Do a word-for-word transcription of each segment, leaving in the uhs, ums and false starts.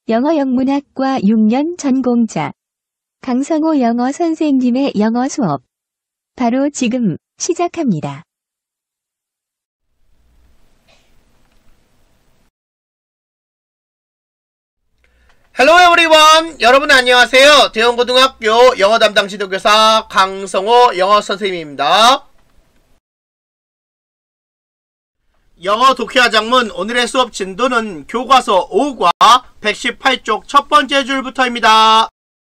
영어 영문학과 육 년 전공자 강성호 영어 선생님의 영어 수업 바로 지금 시작합니다. Hello everyone! 여러분 안녕하세요. 대형고등학교 영어 담당 지도교사 강성호 영어 선생님입니다. 영어 독해와 장문 오늘의 수업 진도는 교과서 오과 백십팔 쪽 첫 번째 줄부터입니다.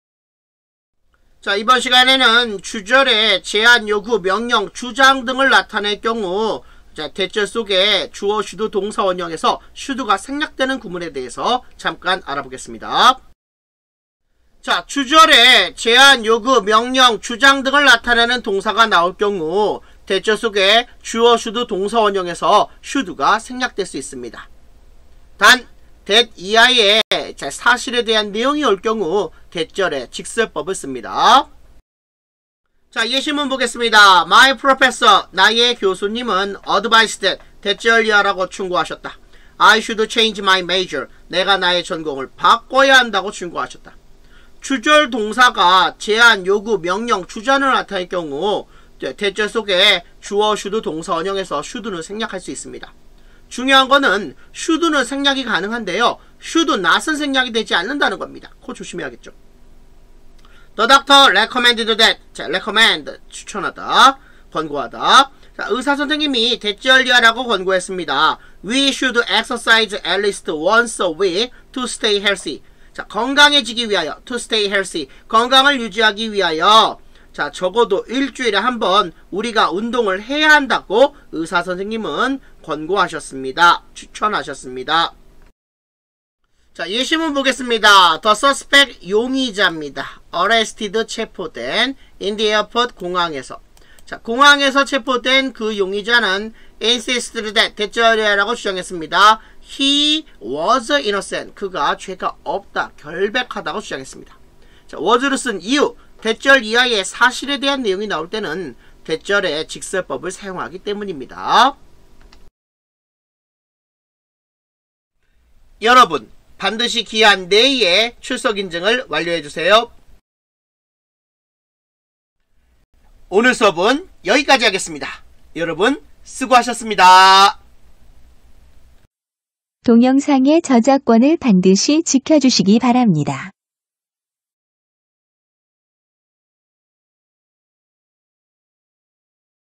자, 이번 시간에는 주절에 제한, 요구, 명령, 주장 등을 나타낼 경우 자, 대절 속에 주어, 슈드, 동사 원형에서 슈드가 생략되는 구문에 대해서 잠깐 알아보겠습니다. 자, 주절에 제한, 요구, 명령, 주장 등을 나타내는 동사가 나올 경우 대절 속에 주어, 슈드, 동사 원형에서 슈드가 생략될 수 있습니다. 단, that 이하의 자, 사실에 대한 내용이 올 경우 대절에 직설법을 씁니다. 자, 예시문 보겠습니다. My professor, 나의 교수님은 advised that, 대절 이하라고 충고하셨다. I should change my major, 내가 나의 전공을 바꿔야 한다고 충고하셨다. 주절 동사가 제한, 요구, 명령, 주장을 나타낼 경우 대절 속에 주어, should, 동사 원형에서 should는 생략할 수 있습니다. 중요한 거는 should는 생략이 가능한데요. should not은 생략이 되지 않는다는 겁니다. 그거 조심해야겠죠. The doctor recommended that. 자, recommend 추천하다, 권고하다. 자, 의사 선생님이 대절 이하라고 권고했습니다. We should exercise at least once a week to stay healthy. 자, 건강해지기 위하여, to stay healthy, 건강을 유지하기 위하여 자, 적어도 일주일에 한 번 우리가 운동을 해야 한다고 의사 선생님은 권고하셨습니다. 추천하셨습니다. 자, 예시문 보겠습니다. The suspect 용의자입니다. arrested 체포된 in the airport 공항에서. 자, 공항에서 체포된 그 용의자는 insisted that 대절이라고 주장했습니다. He was innocent. 그가 죄가 없다, 결백하다고 주장했습니다. 자, was를 쓴 이유, 대절 이하의 사실에 대한 내용이 나올 때는 대절의 직설법을 사용하기 때문입니다. 여러분, 반드시 기한 내에 출석 인증을 완료해주세요. 오늘 수업은 여기까지 하겠습니다. 여러분, 수고하셨습니다. 동영상의 저작권을 반드시 지켜주시기 바랍니다.